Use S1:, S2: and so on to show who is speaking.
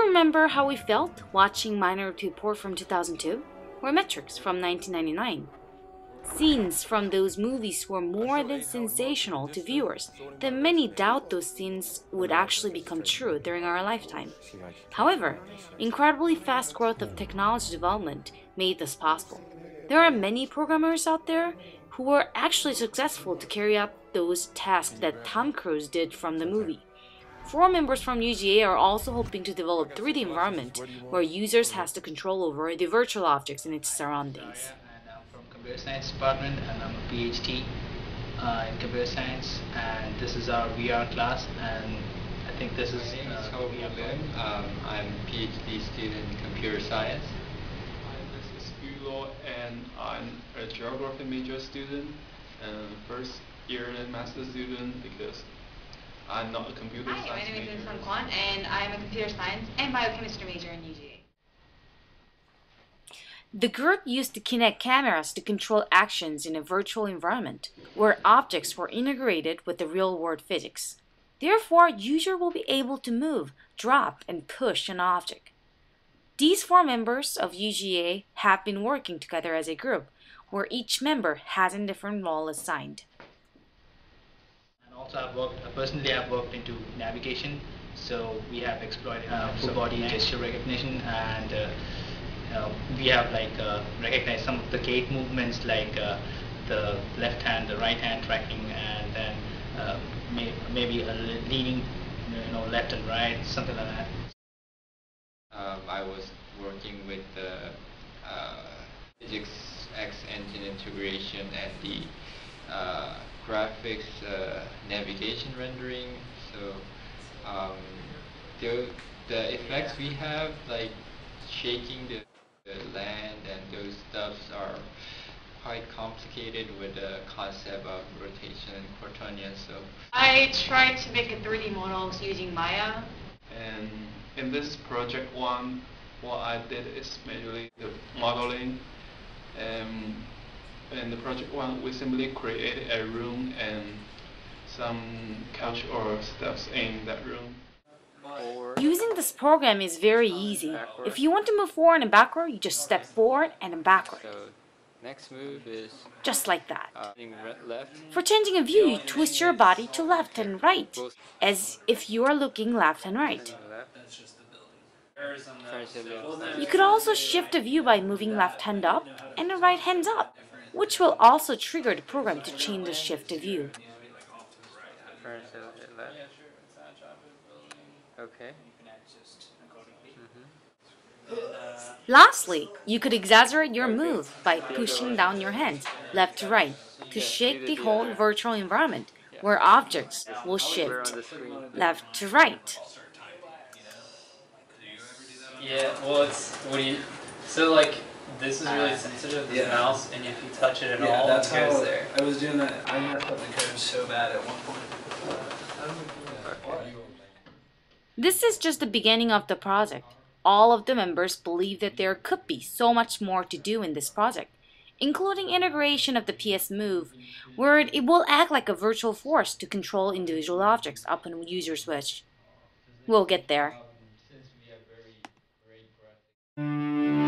S1: remember how we felt watching Minority Report from 2002 or Matrix from 1999? Scenes from those movies were more than sensational to viewers that many doubt those scenes would actually become true during our lifetime. However, incredibly fast growth of technology development made this possible. There are many programmers out there who were actually successful to carry out those tasks that Tom Cruise did from the movie. Four members from UGA are also hoping to develop 3D environment where users has the control over the virtual objects in its surroundings.
S2: And I'm from computer science department, and I'm a PhD in computer science, and this is our VR class, and I think this is
S3: Toby Lim. I'm a PhD student in computer science.
S4: Hi, this is Yulo, and I'm a geography major student, and first year master student because I'm not a computer
S5: Hi,
S4: science
S5: my name
S4: major.
S5: is Sun Kwan, and I'm a computer science and biochemistry major in UGA.
S1: The group used the Kinect cameras to control actions in a virtual environment, where objects were integrated with the real-world physics. Therefore, user will be able to move, drop, and push an object. These four members of UGA have been working together as a group, where each member has a different role assigned.
S2: And also I've worked into navigation, so we have exploited full body gesture recognition, and we have recognized some of the gait movements like the left hand, the right hand tracking, and then maybe leaning, left and right, something like that.
S3: I was working with the Physics X engine integration and the graphics navigation rendering. So the effects we have, like shaking the land and those stuffs, are quite complicated with the concept of rotation and quaternion. So
S5: I tried to make a 3D models using Maya.
S4: And in this project one, what I did is mainly the modeling. In the project one, we simply created a room and some couch or stuffs in that room.
S1: Using this program is very easy. If you want to move forward and backward, you just step forward and then backward.
S3: So next move is
S1: Just like that.
S3: left.
S1: For changing a view, you twist your body to left and right, as if you are looking left and right. You could also shift the view by moving left hand up and the right hand up, which will also trigger the program to change the shift of view.
S3: Okay.
S1: Lastly, you could exaggerate your move by pushing down your hands left to right to shake the whole virtual environment where objects will shift left to right.
S6: Yeah, well, so like, this is really sensitive, this mouse, and if you touch it at all,
S7: that's
S6: it goes
S7: how
S6: there.
S7: I was doing that. I messed up the code so bad at one point.
S1: This is just the beginning of the project. All of the members believe that there could be so much more to do in this project, including integration of the PS Move, where it will act like a virtual force to control individual objects upon user's wish. We'll get there.
S3: Since we have very great graphics.